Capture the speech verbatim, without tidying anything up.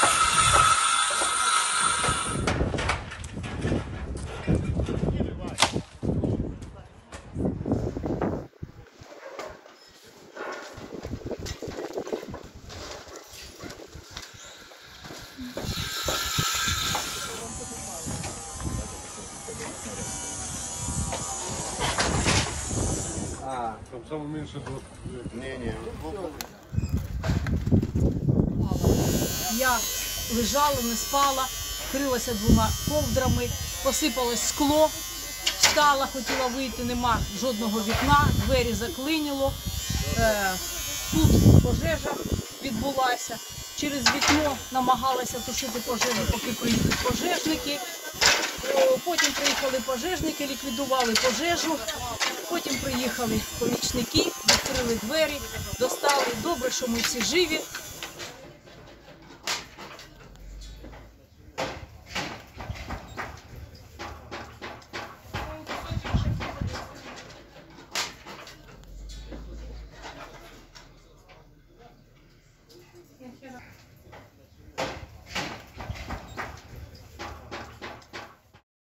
Там саме менше двох. Ні-ні. Я лежала, не спала, вкрилася двома ковдрами, посипалось скло, встала, хотіла вийти, нема жодного вікна, двері заклинило. Е, тут пожежа відбулася. Через вікно намагалася тушити пожежу, поки приїхали пожежники. Потім приїхали пожежники, ліквідували пожежу. Потім приїхали помічники, відкрили двері, достали. Добре, що ми всі живі.